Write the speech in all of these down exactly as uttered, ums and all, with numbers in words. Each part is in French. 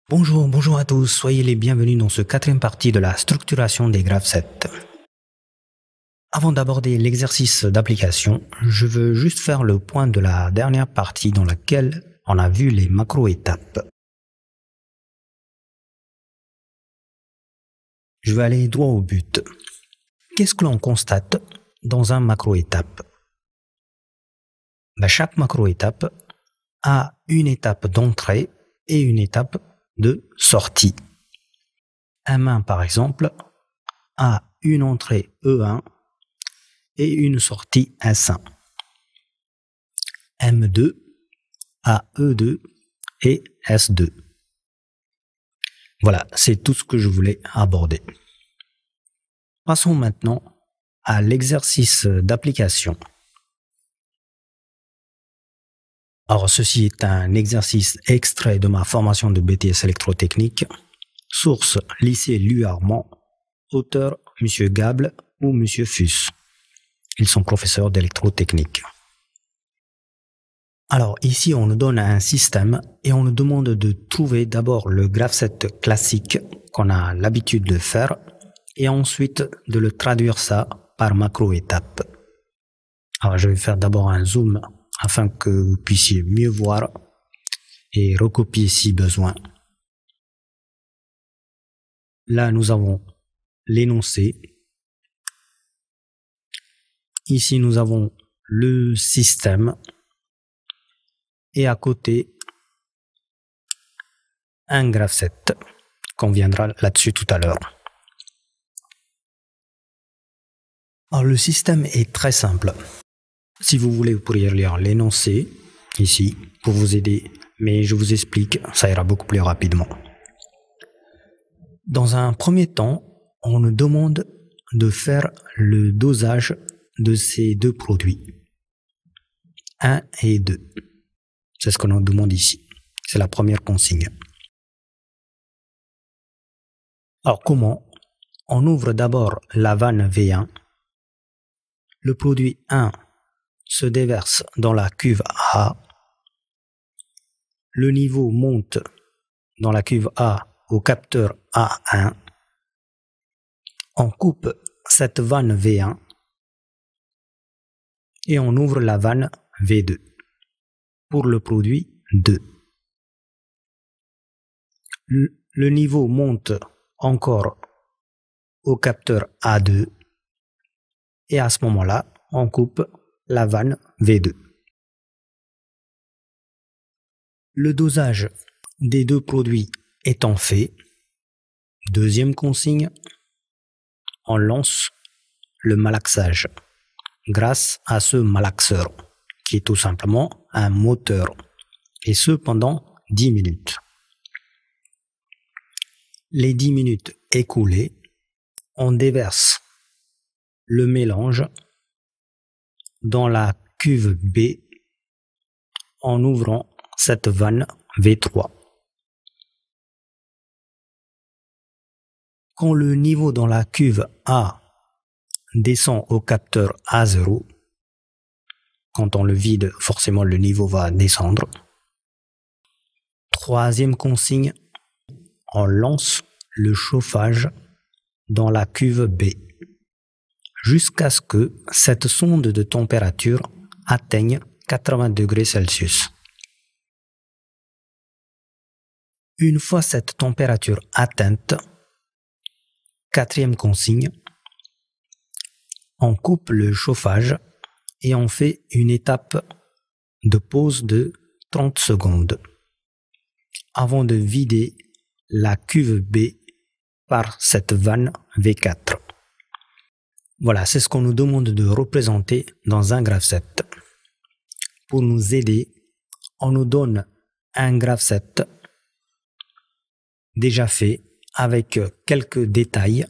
Bonjour, bonjour à tous, soyez les bienvenus dans ce quatrième partie de la structuration des graphes-sets. Avant d'aborder l'exercice d'application, je veux juste faire le point de la dernière partie dans laquelle on a vu les macro-étapes. Je vais aller droit au but. Qu'est-ce que l'on constate dans un macro-étape? Ben, chaque macro-étape a une étape d'entrée et une étape de sortie. M un par exemple a une entrée E un et une sortie S un. M deux a E deux et S deux. Voilà, c'est tout ce que je voulais aborder. Passons maintenant à l'exercice d'application. Alors, ceci est un exercice extrait de ma formation de B T S électrotechnique. Source, lycée Louis Armand. Auteur, M. Gable ou M. Fuss. Ils sont professeurs d'électrotechnique. Alors, ici, on nous donne un système et on nous demande de trouver d'abord le graph-set classique qu'on a l'habitude de faire et ensuite de le traduire ça par macro-étape. Alors, je vais faire d'abord un zoom afin que vous puissiez mieux voir et recopier si besoin. Là, nous avons l'énoncé. Ici, nous avons le système. Et à côté, un graph-set qu'on viendra là-dessus tout à l'heure. Alors, le système est très simple. Si vous voulez, vous pourriez lire l'énoncé ici pour vous aider, mais je vous explique, ça ira beaucoup plus rapidement. Dans un premier temps, on nous demande de faire le dosage de ces deux produits, un et deux. C'est ce qu'on nous demande ici. C'est la première consigne. Alors comment? On ouvre d'abord la vanne V un. Le produit un se déverse dans la cuve A. Le niveau monte dans la cuve A au capteur A un. On coupe cette vanne V un et on ouvre la vanne V deux pour le produit deux. Le niveau monte encore au capteur A deux et à ce moment-là, on coupe la vanne V deux. Le dosage des deux produits étant fait, deuxième consigne, on lance le malaxage grâce à ce malaxeur qui est tout simplement un moteur et ce pendant dix minutes. Les dix minutes écoulées, on déverse le mélange dans la cuve B en ouvrant cette vanne V trois. Quand le niveau dans la cuve A descend au capteur A zéro, quand on le vide, forcément le niveau va descendre. Troisième consigne, on lance le chauffage dans la cuve B jusqu'à ce que cette sonde de température atteigne quatre-vingts degrés Celsius. Une fois cette température atteinte, quatrième consigne, on coupe le chauffage et on fait une étape de pause de trente secondes avant de vider la cuve B par cette vanne V quatre. Voilà, c'est ce qu'on nous demande de représenter dans un graph-set. Pour nous aider, on nous donne un graph-set déjà fait avec quelques détails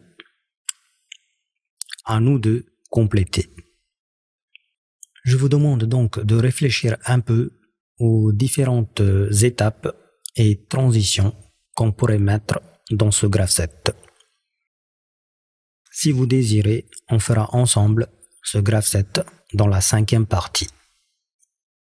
à nous de compléter. Je vous demande donc de réfléchir un peu aux différentes étapes et transitions qu'on pourrait mettre dans ce graph-set. Si vous désirez, on fera ensemble ce graph-set dans la cinquième partie.